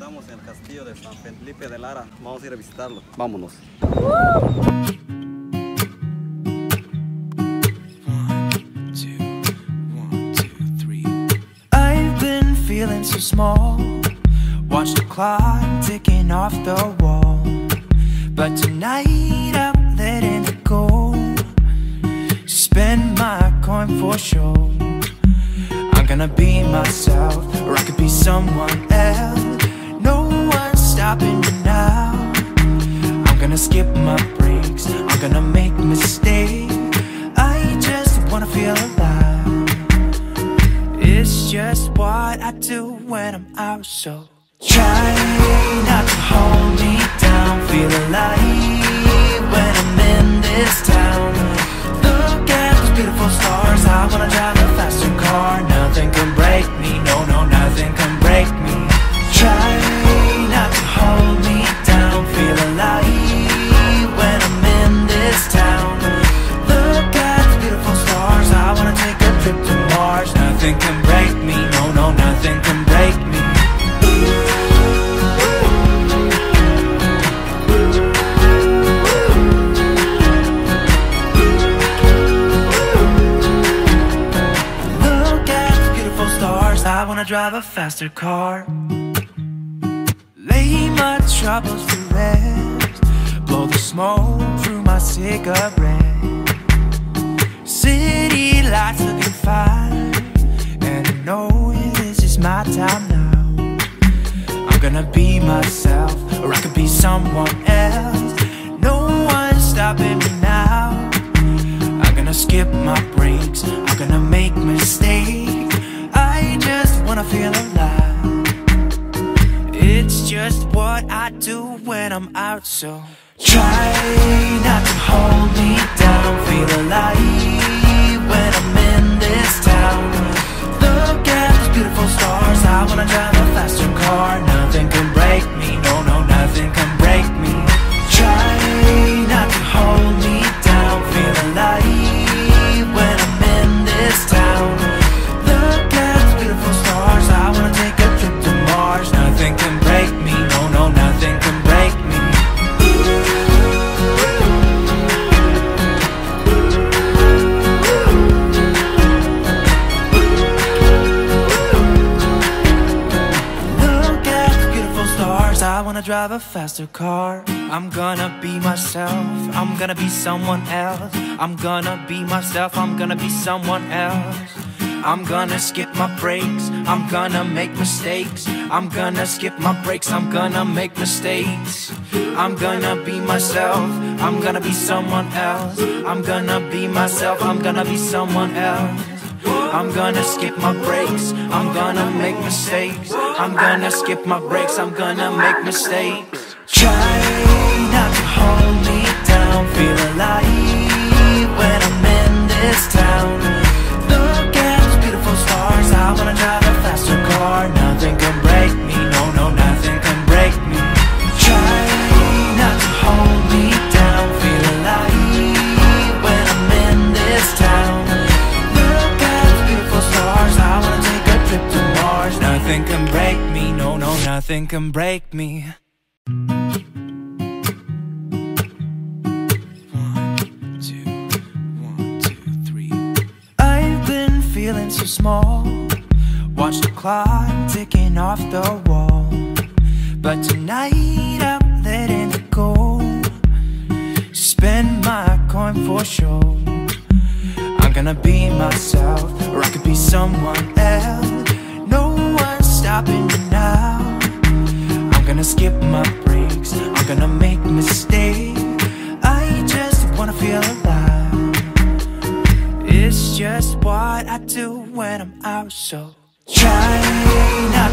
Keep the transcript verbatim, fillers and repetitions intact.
Estamos en el castillo de San Felipe de Lara. Vamos a ir a visitarlo. Vámonos. I've been feeling so small. Watch the clock ticking off the wall. But tonight I'm letting it go. Spend my coin for sure. I'm gonna be myself, or I could be someone else. No one's stopping me now. I'm gonna skip my breaks, I'm gonna make mistakes. I just wanna feel alive. It's just what I do when I'm out, so try not to hold me down. Feel alive when I'm in this town. Look at those beautiful stars. I wanna drive a faster car. Nothing can break me, no, no, nothing can break me. Try not to hold me down. Feel alive when I'm in this town. Look at those beautiful stars. I wanna take a trip to Mars. Nothing can break me, no, no, nothing can break me. I wanna drive a faster car. Lay my troubles to rest. Blow the smoke through my cigarette. City lights looking fine, and I know this is my time now. I'm gonna be myself, or I could be someone else. No one's stopping me now. I'm gonna skip my breaks, I'm gonna make mistakes. I just wanna feel alive. It's just what I do when I'm out, so try not to hold me down. Feel alive when I'm in this town. Look at those beautiful stars. I wanna drive a faster car. Nothing can break me, no, no, nothing can break me. Try not to hold me down. Feel alive when I'm in this town. Look at beautiful stars. I wanna take a trip to Mars. Nothing can break me, no, no, nothing can break me. Look at the beautiful stars. I wanna drive a faster car. I'm gonna be myself, I'm gonna be someone else. I'm gonna be myself, I'm gonna be someone else. I'm gonna skip my breaks, I'm gonna make mistakes. I'm gonna skip my breaks, I'm gonna make mistakes. I'm gonna be myself, I'm gonna be someone else. I'm gonna be myself, I'm gonna be someone else. I'm gonna skip my breaks, I'm gonna make mistakes. I'm gonna skip my breaks, I'm gonna make mistakes. Try not to hold me down. Feel alive when I'm in this town. Look at those beautiful stars. I wanna drive a faster car. Nothing can break me, no, no, nothing can break me. Try not to hold me down. Feel alive when I'm in this town. Look at those beautiful stars. I wanna take a trip to Mars. Nothing can break me, no, no, nothing can break me. Feeling so small. Watch the clock ticking off the wall. But tonight I'm letting it go. Spend my coin for sure. I'm gonna be myself, or I could be someone else. No one's stopping me now. I'm gonna skip my breaks, I'm gonna make mistakes. I just wanna feel alive. It's just what I do when I'm out, so try not